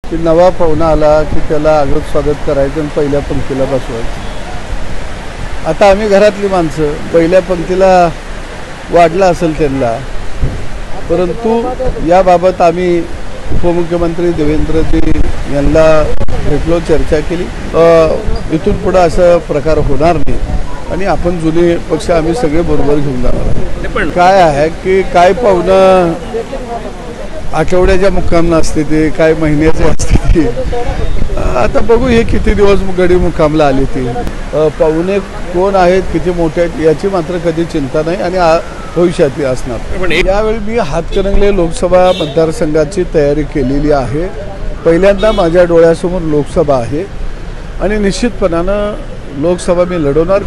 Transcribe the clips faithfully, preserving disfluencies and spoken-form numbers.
की नवा पाहुणा आला की त्याला आगत स्वागत करायचं आणि पहिल्या पंक्तीला बसवायचं। आता आम्ही घरातली माणसं पहिल्या पंक्तीला वाढला असेल त्यांना, परंतु याबाबत आम्ही उपमुख्यमंत्री देवेंद्रजी यांना भेटलो, चर्चा केली। इथून पुढे असं प्रकार होणार नाही आणि आपण जुने पक्ष आम्ही सगळे बरोबर घेऊन जाणार। पण काय आहे की काय पाहुणं आठवड्याच्या मुक्कामला असते ते, काय महिन्याचे असते ते, आता बघू हे किती दिवस गडी मुक्कामला आली ती। पाहुणे कोण आहेत, किती मोठे आहेत याची मात्र कधी चिंता नाही आणि भविष्यात असणार। पण यावेळी मी हातकणंगले लोकसभा मतदारसंघाची तयारी केलेली आहे। पहिल्यांदा माझ्या डोळ्यासमोर लोकसभा आहे आणि निश्चितपणानं लोकसभा मी लढवणार।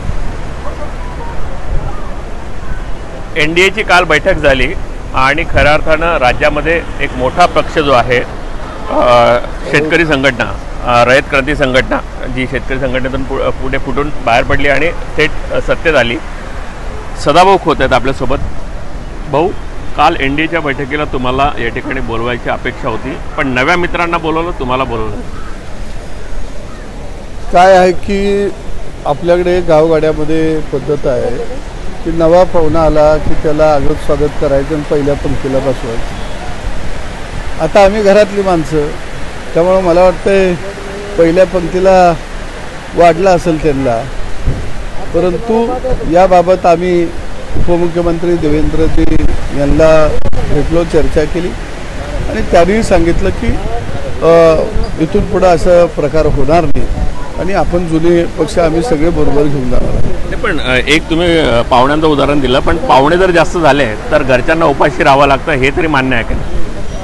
एनडीएची काल बैठक झाली आणि खऱ्या अर्थानं राज्यामध्ये एक मोठा पक्ष जो आहे शेतकरी संघटना, रयत क्रांती संघटना, जी शेतकरी संघटनेतून पुढे फुटून बाहेर पडली आणि थेट सत्तेत आली। सदाभाऊ खोत आहेत आपल्यासोबत। भाऊ, काल एनडीएच्या बैठकीला तुम्हाला या ठिकाणी बोलवायची अपेक्षा होती, पण नव्या मित्रांना बोलवलं, तुम्हाला बोलवलं। काय आहे की आपल्याकडे गावगाड्यामध्ये पद्धत आहे की नवा पाहुणा आला की त्याला आगत स्वागत करायचं आणि पहिल्या पंक्तीला बसवायचं। आता आम्ही घरातली माणसं, त्यामुळं मला वाटतंय पहिल्या पंक्तीला वाढला असेल त्यांना, परंतु याबाबत आम्ही उपमुख्यमंत्री देवेंद्रजी यांना भेटलो, चर्चा केली आणि त्यांनी सांगितलं की इथून पुढे असं प्रकार होणार नाही आणि आपण जुने पक्ष आम्ही सगळे बरोबर घेऊन जाणार। पण एक तुम्ही पाहुण्यांचं उदाहरण दिलं, पण पाहुणे जर जास्त झाले तर घरच्यांना उपाशी राहावं लागतं, हे तरी मान्य आहे का?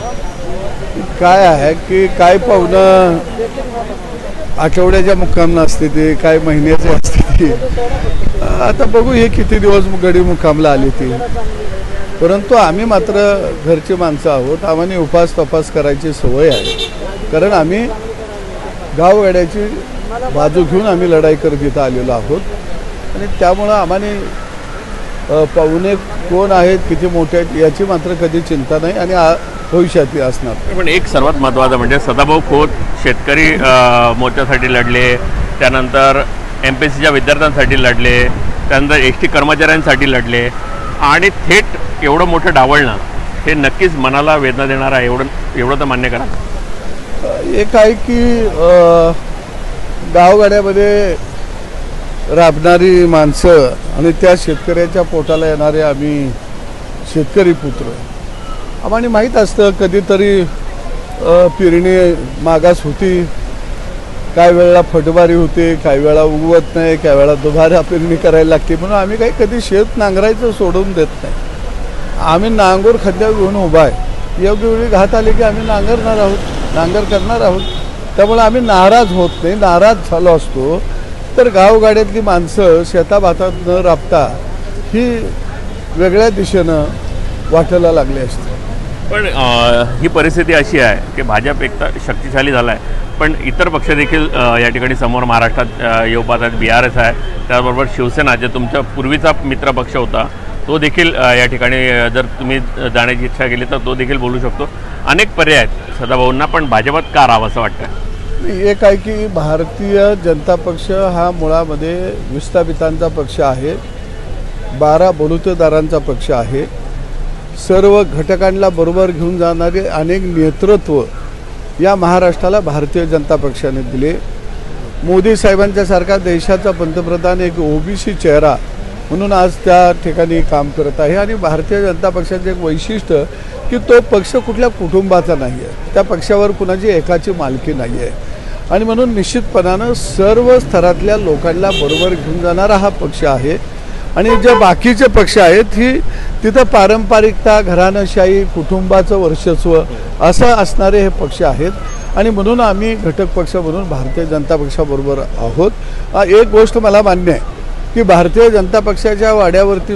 काय आहे की काय पाहुणं आठवड्याच्या मुक्कामला असते ते, काय महिन्याचे असते ते, आता बघू हे किती दिवस गडी मुक्कामला आली ती। परंतु आम्ही मात्र घरची माणसं आहोत, आम्हाला उपास तपास करायची सवय आहे, कारण आम्ही गावगाड्याची बाजू घेऊन आम्ही लढाई करत इथं आलेलो आहोत आणि त्यामुळं आम्हाला पाहुणे कोण आहेत, किती मोठे आहेत याची मात्र कधी चिंता नाही आणि भविष्यात असणार। पण एक सर्वात महत्त्वाचं म्हणजे सदाभाऊ खोत शेतकरी मोर्चासाठी लढले, त्यानंतर एम पी एस सीच्या विद्यार्थ्यांसाठी लढले, त्यानंतर एस टी कर्मचाऱ्यांसाठी लढले आणि थेट एवढं मोठं डावलणं हे नक्कीच मनाला वेदना देणार आहे, एवढं एवढं तर मान्य करा। एक आहे की गावगाड्यामध्ये राबणारी माणसं आणि त्या शेतकऱ्याच्या पोटाला येणारे आम्ही शेतकरी पुत्र, आम्हाला माहीत असतं कधीतरी पेरणी मागास होती, काही वेळेला फटबारी होते, काही वेळा उगवत नाही, काही वेळा दुबारा पेरणी करायला लागते, म्हणून आम्ही काही कधी शेत नांगरायचं सोडून देत नाही। आम्ही नांगोर खड्ड्यावर घेऊन उभा आहे, योग्य वेळी घात आले की आम्ही नांगरणार आहोत, नांगर करणार आहोत, त्यामुळे आम्ही नाराज होत नाही। नाराज झालो असतो तर गावगाड्यातली माणसं शेताभातात न राबता ही वेगळ्या दिशेनं वाटायला लागली असते। पण ही परिस्थिती अशी आहे की भाजप एक तर शक्तिशाली झाला आहे, पण इतर पक्ष देखील या ठिकाणी समोर महाराष्ट्रात येऊ पाहतात। बी आर एस आहे, त्याचबरोबर शिवसेना जे तुमच्या पूर्वीचा मित्र पक्ष होता तो देखील या ठिकाणी जर तुम्ही जाण्याची इच्छा केली तर तो देखील बोलू शकतो। अनेक पर्याय आहेत सदाभाऊंना, पण भाजपात का राहावं असं वाटतं? एक आहे की भारतीय जनता पक्ष हा मुळामध्ये विस्थापितांचा पक्ष आहे, बारा बलुतेदारांचा पक्ष आहे, सर्व घटकांना बरोबर घेऊन जाणारे अनेक नेतृत्व या महाराष्ट्राला भारतीय जनता पक्षाने दिले। मोदी साहेबांच्यासारखा देशाचा पंतप्रधान एक ओबीसी चेहरा म्हणून आज त्या ठिकाणी काम करत आहे आणि भारतीय जनता पक्षाचे एक वैशिष्ट्य की तो पक्ष कुठल्या कुटुंबाचा नाही आहे, त्या पक्षावर कुणाची एकाची मालकी नाही आहे आणि म्हणून निश्चितपणानं सर्व स्तरातल्या लोकांना बरोबर घेऊन जाणारा हा पक्ष आहे। आणि जे बाकीचे पक्ष आहेत ही तिथं पारंपरिकता, घराणेशाही, कुटुंबाचं वर्चस्व असं असणारे हे पक्ष आहेत आणि म्हणून आम्ही घटक पक्ष म्हणून भारतीय जनता पक्षाबरोबर आहोत। एक गोष्ट मला मान्य आहे की भारतीय जनता पक्षाच्या वाड्यावरती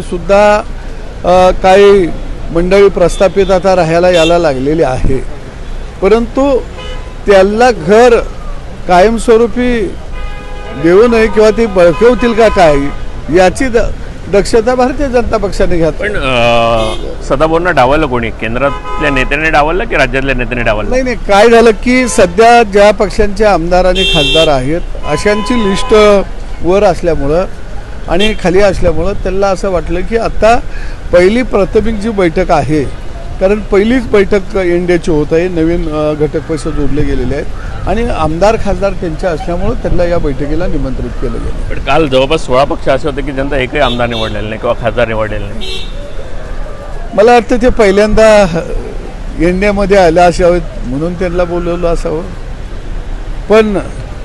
सुद्धा काही मंडळी प्रस्थापित आता राहायला यायला लागलेली आहे, परंतु त्याला घर कायमस्वरूपी देऊ नये किंवा ती बळकवतील का काय याची दक्षता भारतीय जनता पक्षाने घ्यावी. पण अं, सदाभाऊंना डावललं कोणी? केंद्रातल्या नेत्याने डावललं की राज्यातल्या नेत्याने डावललं? नाही नाही काय झालं की सध्या ज्या पक्षांचे आमदार आणि खासदार आहेत अशांची लिस्ट वर असल्यामुळं आणि खाली असल्यामुळं त्यांना असं वाटलं की आता पहिली प्राथमिक जी बैठक आहे, कारण पहिलीच बैठक एनडीएची होत आहे, नवीन अ, घटक पक्ष जोडले गेलेले आहेत आणि आमदार खासदार त्यांच्या असल्यामुळं त्यांना या बैठकीला निमंत्रित केलं गेलं. पण काल जवळपास सोळा पक्ष असे होते की ज्यांचा एकही आमदार निवडलेला नाही किंवा खासदार निवडलेला नाही. मला वाटतं ते पहिल्यांदा एनडीएमध्ये आले असावेत म्हणून त्यांना बोलवलं असावं. पण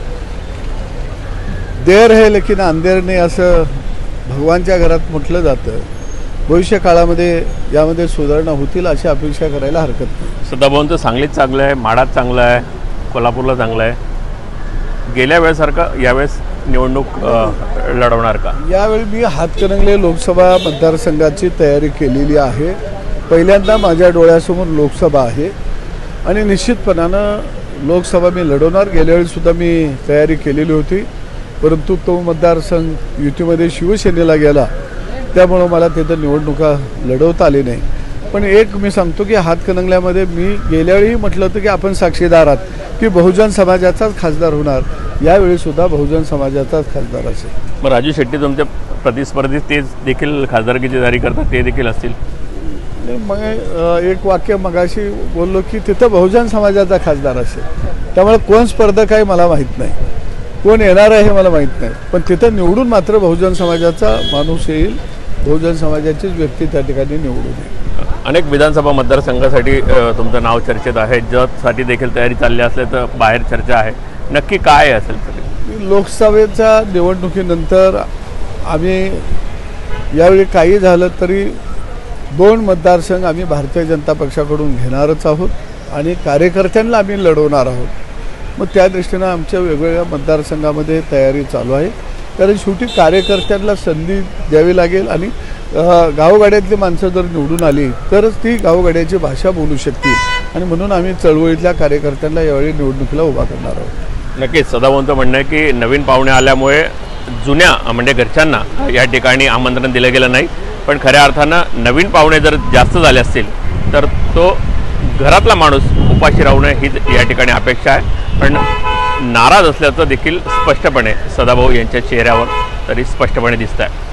देर है लेकिन अंधेर नाही असं भगवानच्या घरात म्हटलं जातं. भविष्य काळामध्ये यामध्ये सुधारणा होतील अशी अपेक्षा करायला हरकत नाही. सदाभाऊंचं सांगलीत चांगलं आहे, माडात चांगलं आहे, कोल्हापूरला चांगलं आहे. गेल्या वेळेसारखं यावेळेस निवडणूक अ, लढवणार का? यावेळी मी हातकणंगले लोकसभा मतदारसंघाची तयारी केलेली आहे. पहिल्यांदा माझ्या डोळ्यासमोर लोकसभा आहे आणि निश्चितपणानं लोकसभा मी लढवणार. गेल्या वेळीसुद्धा मी तयारी केलेली होती, परंतु तो मतदारसंघ युतीमध्ये शिवसेनेला गेला, त्यामुळं मला तिथं निवडणुका लढवता आली नाही. पण एक मी सांगतो की हातकणंगल्यामध्ये मी गेल्या वेळी म्हटलं होतं की आपण साक्षीदार आहात की बहुजन समाजाचाच खासदार होणार. यावेळीसुद्धा बहुजन समाजाचाच खासदार असेल. मग राजू शेट्टी तुमच्या प्रतिस्पर्धी तेच देखील खासदारकीची जारी करतात, ते देखील असतील? मग एक वाक्य मगाशी बोललो की तिथं बहुजन समाजाचा खासदार असेल. त्यामुळे कोण स्पर्धक आहे मला माहीत नाही, कोण येणार आहे हे मला माहीत नाही, पण तिथं निवडून मात्र बहुजन समाजाचा माणूस येईल, बहुजन समाजाचीच व्यक्ती त्या ठिकाणी निवडून येईल. अनेक विधानसभा मतदारसंघासाठी अ, तुमचं नाव चर्चेत आहे, जतसाठी देखील तयारी चालली असल्याचं बाहेर चर्चा आहे. नक्की काय असेल तरी? लोकसभेच्या निवडणुकीनंतर आम्ही यावेळी काही झालं तरी दोन मतदारसंघ आम्ही भारतीय जनता पक्षाकडून घेणारच आहोत आणि कार्यकर्त्यांना आम्ही लढवणार आहोत. मग त्या दृष्टीनं आमच्या वेगवेगळ्या मतदारसंघामध्ये तयारी चालू आहे. कारण शेवटी कार्यकर्त्यांना संधी द्यावी लागेल आणि गावगाड्यातली माणसं जर निवडून आली तरच ती गावगाड्याची भाषा बोलू शकतील आणि म्हणून आम्ही चळवळीतल्या कार्यकर्त्यांना यावेळी निवडणुकीला उभा करणार आहोत. नक्कीच सदाभाऊंचं म्हणणं आहे की नवीन पाहुणे आल्यामुळे जुन्या म्हणजे घरच्यांना या ठिकाणी आमंत्रण दिलं गेलं नाही, पण खऱ्या अर्थानं नवीन पाहुणे जर जास्त झाले असतील तर तो घरातला माणूस उपाशी राहू नये हीच या ठिकाणी अपेक्षा आहे. पण नाराज असल्याचं देखील स्पष्टपणे सदाभाऊ यांच्या चेहऱ्यावर तरी स्पष्टपणे दिसत आहे.